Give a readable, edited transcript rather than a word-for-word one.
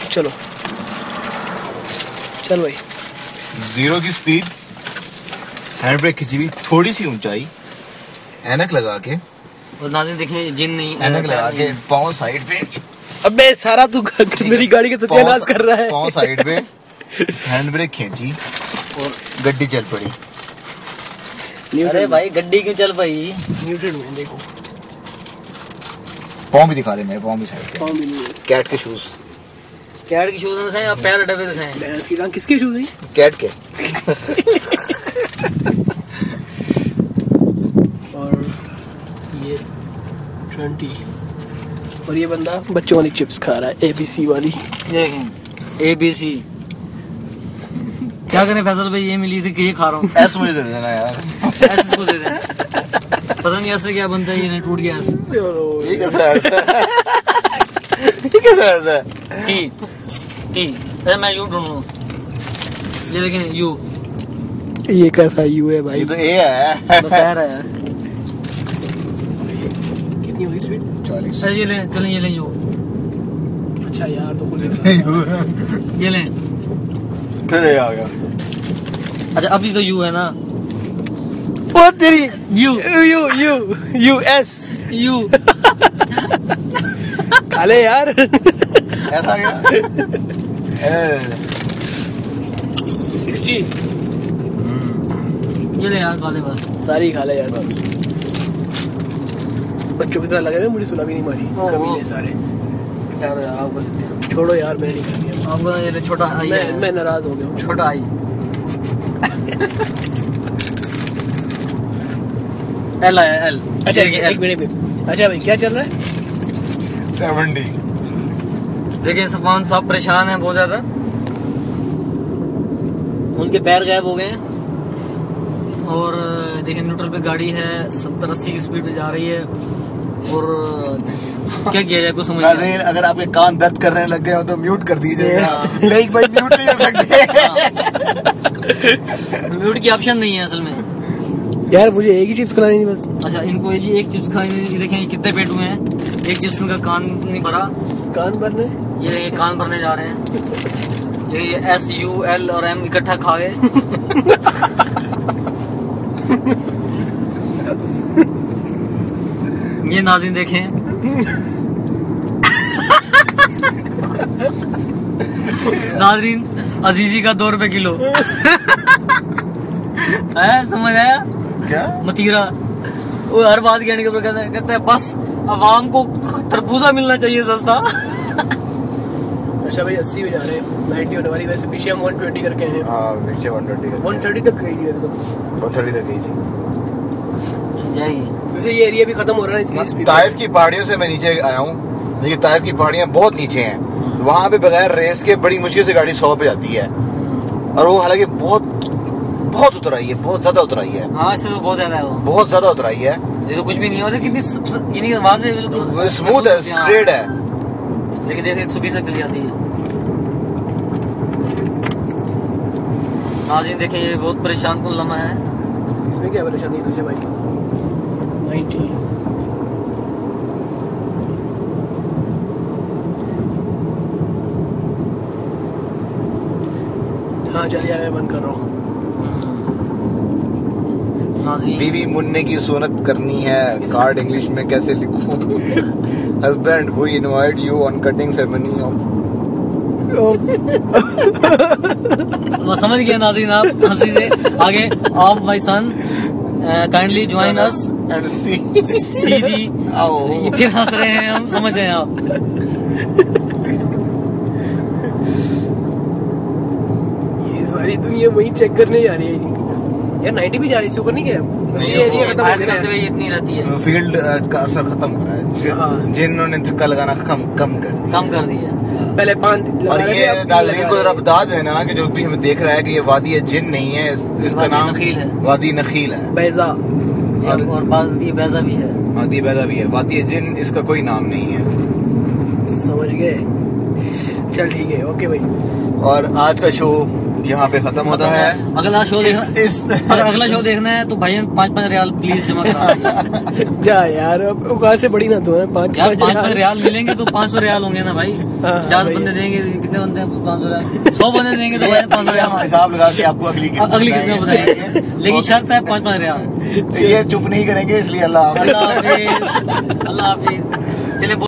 चलो चल भाई। 0 की स्पीड, हैंड ब्रेक खिंची हुई, थोड़ी सी ऊंचाई, ऐनक लगा के, और नाज़रीन देखिए जिन नहीं ऐनक लगा के, पाँव साइड पे। अबे सारा तू मेरी गाड़ी का सत्यानाश कर रहा है। पाँव साइड पे, हैंड ब्रेक खींची और गड्डी चल पड़ी। अरे भाई गड्डी क्यों चल पाई? न्यूट्रल में देखो, पाँव भी दिखा दे मेरे, पाँव भी साइड पे। पाँव भी नहीं है। कैट के शूज, कैट के शूज दिखाएं आप, पैर डबे दिखाएं। भैंस की टांग किसके शूज हैं? कैट के। और ये 20 और ये बंदा बच्चों वाली चिप्स खा रहा है, ABC वाली। देखें ABC। क्या करें फैसल भाई, ये मिली थी कि ये खा रहा हूँ। एस मुझे दे देना यार। एस इसको दे दे। पता नहीं ऐसे क्या बनता है, ये नहीं टूट गया ऐसे। ये कैसा है? ये कैसा है? टी अरे मैं यू ढूंढूं, ये देखें यू। ये कैसा यू है भाई? ये तो ए है। बस यार है। कितनी होगी स्पीड? 40। अरे ये ले, चलें ये लें यू। अच्छा यार तो खुद ये लें। फिर ये आ गया। अच्छा अभी तो यू है ना। ओ तेरी यू एस यू। खा ले यार। ऐसा क्या? 60 ये ले यार खा ले बस। सारी खा ले यार बस। बच्चों की तरह लगे हुए, मुझे सुला भी नहीं मारी। कमीने सारे। यार आपको देते हैं। छोड़ो यार, मैंने नहीं खानी। आपको ये ले छोटा आई है। मैं नाराज हो गया हूँ। छोटा आई। एल आया एल। अच्छा एक मिनट में। अच्छा भाई क्या चल रहा है? 70। देखिए सफान साहब परेशान है बहुत ज्यादा, उनके पैर गायब हो गए हैं। और देखिए न्यूट्रल पे गाड़ी है, 70-80 की स्पीड पे जा रही है। और क्या किया जाए कुछ समझ नहीं आ रहा। अगर आपके कान दर्द करने लग गए हो तो म्यूट कर दीजिएगा। लेकिन भाई म्यूट नहीं हो सकते। म्यूट की ऑप्शन नहीं है असल में यार। मुझे एक ही चिप्स खिलानी थी बस। अच्छा इनको ये जी एक चिप्स खाई, देखें ये कितने पेट हुए हैं। एक चिप्स उनका कान नहीं भरा। कान भरने? ये कान भरने जा रहे हैं। ये SUL और M इकट्ठा खा गए। ये नाज़रीन देखें। नाज़रीन अजीजी का 2 रुपए किलो। है समझ आया क्या? मतीरा। वो हर बात कहने के ऊपर कहता है बस अवाम को तरबूजा मिलना चाहिए सस्ता। अच्छा भाई 80 में जा रहे हैं, 90 होने वाली। वैसे पीछे हम 120 करके हैं। हाँ पीछे 130 तक गई थी वैसे तो। 130 तक गई थी। जाएगी। वैसे ये एरिया भी खत्म हो रहा है इसलिए स्पीड। ताइफ की पहाड़ियों से मैं नीचे आया हूँ, लेकिन ताइफ की पहाड़ियाँ बहुत नीचे हैं। वहाँ पे बगैर रेस के बड़ी मुश्किल से गाड़ी 100 पे जाती है। और वो हालांकि बहुत उतराई है, बहुत ज्यादा उतराई है। हाँ इससे तो बहुत ज्यादा है वो। बहुत ज्यादा उतराई है। ये तो कुछ भी नहीं होता, कितनी यानी आवाज है बिल्कुल स्मूथ है, स्ट्रेट है। लेकिन देखिए 120 तक चली जाती है। नाज़रीन देखिए ये बहुत परेशान कुल लम्हा है। इसमें क्या परेशानी है तुझे भाई? 90 हाँ चल यार मैं बंद कर रहा हूँ। बीवी मुन्ने की सुन्नत करनी है, कार्ड इंग्लिश में कैसे लिखूं? Husband we invite you on cutting ceremony of. वो समझ गया नाज़रीन आप हंसी से आगे। Of my son kindly join us and see the. ये फिर हंस रहे हैं हम, समझ रहे हैं आप। ये सारी दुनिया वही चेक करने जा रही है यार। 90 भी जा रही है, ऊपर नहीं गया। बस ये एरिया खत्म हो गया है। इतनी रहती है। फील्ड का असर खत्म हो रहा है। जिन्होंने धक्का लगाना कम कर दिया। पहले 5 और ये नाज़रीन को जरा बता देना कि जो भी हमें देख रहा है कि ये वादी जिन नहीं है, इसका नाम नखील है। वादी नखील है। बैजा और वादी बैजा भी है। वादी बैजा भी है। वादी जिन इसका कोई नाम नहीं है। समझ गए? चल ठीक है, ओके भाई। और आज का शो यहाँ पे खत्म होता है। अगला शो अगर अगला शो देखना है तो भाई 5-5 रियाल प्लीज जमा करा। जा यार, अब औकात से बड़ी ना तो है। 5-5 रियाल मिलेंगे तो 500 रियाल होंगे ना भाई। 50 भाई। बंदे देंगे, कितने बंदे हैं? 500 रियाल। 100 बंदे देंगे तो भाई 500 रियाल हिसाब लगा के आपको अगली किस्त में बताएंगे, लेकिन शर्त है 5-5 रियाल। ये चुप नहीं करेंगे, इसलिए अल्लाह हाफिज। अल्लाह हाफिज। चले